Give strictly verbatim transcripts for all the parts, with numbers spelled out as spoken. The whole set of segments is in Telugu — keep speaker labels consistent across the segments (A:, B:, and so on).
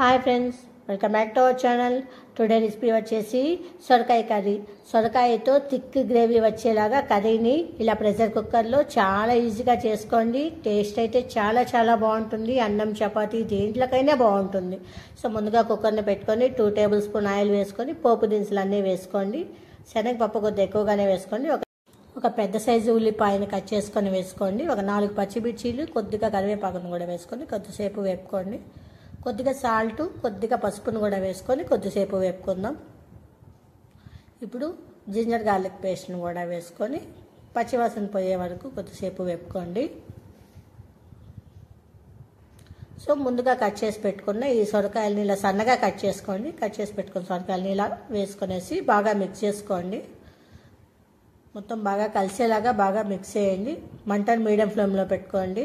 A: Hi friends, welcome back to our channel. Today recipe వచ్చేసి సొరకాయ కర్రీ. సొరకాయతో థిక్ గ్రేవీ వచ్చేలాగా కర్రీని ఇలా ప్రెషర్ కుక్కర్లో చాలా ఈజీగా చేసుకోండి. టేస్ట్ అయితే చాలా చాలా బాగుంటుంది. అన్నం చపాతీ దేంట్లోకైనా బాగుంటుంది. సో ముందుగా కుక్కర్ని పెట్టుకొని టూ టేబుల్ స్పూన్ ఆయిల్ వేసుకొని పోపు దినుసులు అన్నీ వేసుకోండి. శనగపప్పు కొద్దిగా ఎక్కువగానే వేసుకోండి. ఒక ఒక పెద్ద సైజు ఉల్లిపాయని కట్ చేసుకొని వేసుకోండి. ఒక నాలుగు పచ్చిమిర్చీలు, కొద్దిగా కరివేపాకును కూడా వేసుకొని కొద్దిసేపు వేపుకోండి. కొద్దిగా సాల్ట్, కొద్దిగా పసుపును కూడా వేసుకొని కొద్దిసేపు వేపుకుందాం. ఇప్పుడు జింజర్ గార్లిక్ పేస్ట్ను కూడా వేసుకొని పచ్చివాసన పోయే వరకు కొద్దిసేపు వేపుకోండి. సో ముందుగా కట్ చేసి పెట్టుకున్న ఈ సొరకాయలని ఇలా సన్నగా కట్ చేసుకోండి. కట్ చేసి పెట్టుకున్న సొరకాయలని ఇలా వేసుకొనేసి బాగా మిక్స్ చేసుకోండి. మొత్తం బాగా కలిసేలాగా బాగా మిక్స్ చేయండి. మంటను మీడియం ఫ్లేమ్లో పెట్టుకోండి.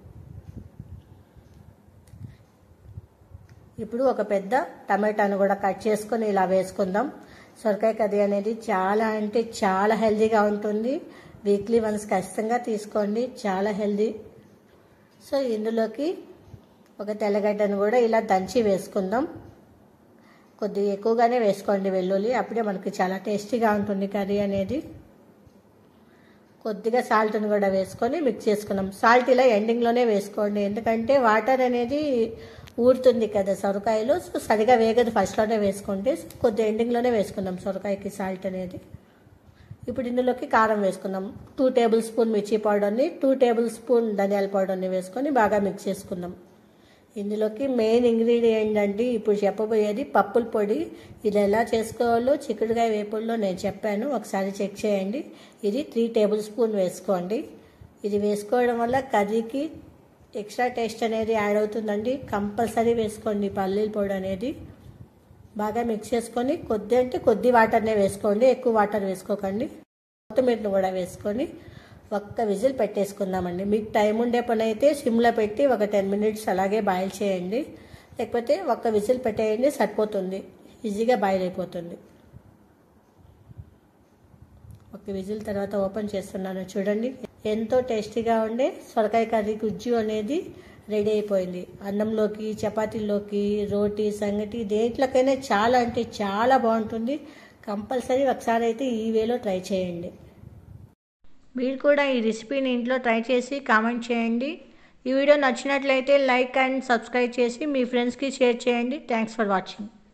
A: ఇప్పుడు ఒక పెద్ద టమాటాను కూడా కట్ చేసుకొని ఇలా వేసుకుందాం. సొరకాయ కర్రీ అనేది చాలా అంటే చాలా హెల్తీగా ఉంటుంది. వీక్లీ వన్స్ ఖచ్చితంగా తీసుకోండి, చాలా హెల్తీ. సో ఇందులోకి ఒక తెల్లగడ్డను కూడా ఇలా దంచి వేసుకుందాం. కొద్దిగా ఎక్కువగానే వేసుకోండి వెల్లుల్లి, అప్పుడే మనకి చాలా టేస్టీగా ఉంటుంది కర్రీ అనేది. కొద్దిగా సాల్ట్ను కూడా వేసుకొని మిక్స్ చేసుకున్నాం. సాల్ట్ ఇలా ఎండింగ్లోనే వేసుకోండి, ఎందుకంటే వాటర్ అనేది ఊరుతుంది కదా సొరకాయలు. సో సరిగా వేగదు ఫస్ట్లోనే వేసుకుంటే. కొద్దిగా ఎండింగ్లోనే వేసుకుందాం సొరకాయకి సాల్ట్ అనేది. ఇప్పుడు ఇందులోకి కారం వేసుకుందాం. టూ టేబుల్ స్పూన్ మిర్చి పౌడర్ని, టూ టేబుల్ స్పూన్ ధనియాల పౌడర్ని వేసుకొని బాగా మిక్స్ చేసుకుందాం. ఇందులోకి మెయిన్ ఇంగ్రీడియంట్ అండి ఇప్పుడు చెప్పబోయేది పప్పుల పొడి. ఇది ఎలా చేసుకోవాలో చిక్కుడుకాయ వేపుల్లో నేను చెప్పాను, ఒకసారి చెక్ చేయండి. ఇది త్రీ టేబుల్ స్పూన్ వేసుకోండి. ఇది వేసుకోవడం వల్ల కర్రీకి ఎక్స్ట్రా టేస్ట్ అనేది యాడ్ అవుతుందండి. కంపల్సరీ వేసుకోండి పల్లీల పొడి అనేది. బాగా మిక్స్ చేసుకొని కొద్ది అంటే కొద్ది వాటర్నే వేసుకోండి, ఎక్కువ వాటర్ వేసుకోకండి. కొత్తిమీరను కూడా వేసుకొని ఒక్క విజిల్ పెట్టేసుకుందామండి. మీకు టైం ఉండే పని అయితే సిమ్లో పెట్టి ఒక టెన్ మినిట్స్ అలాగే బాయిల్ చేయండి, లేకపోతే ఒక్క విజిల్ పెట్టేయండి సరిపోతుంది, ఈజీగా బాయిల్ అయిపోతుంది. ఒక విజిల్ తర్వాత ఓపెన్ చేస్తున్నాను, చూడండి. ఎంతో టేస్టీగా ఉండే సొరకాయ కర్రీ గుజ్జు అనేది రెడీ అయిపోయింది. అన్నంలోకి, చపాతీల్లోకి, రోటీ, సంగటి దేంట్లోకైనా చాలా అంటే చాలా బాగుంటుంది. కంపల్సరీ ఒకసారి అయితే ఈ వేలో ట్రై చేయండి. మీరు కూడా ఈ రెసిపీని ఇంట్లో ట్రై చేసి కామెంట్ చేయండి. ఈ వీడియో నచ్చినట్లయితే లైక్ అండ్ సబ్స్క్రైబ్ చేసి మీ ఫ్రెండ్స్కి షేర్ చేయండి. Thanks for watching.